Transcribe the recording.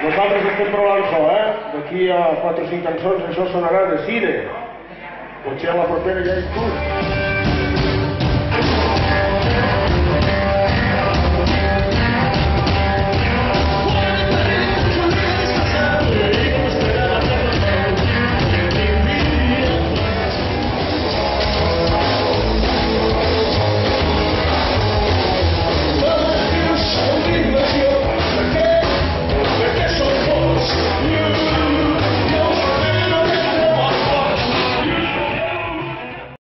Nosaltres estem provant so, D'aquí a 4 o 5 cançons això sonarà de cine. Potser a la propera ja és tu.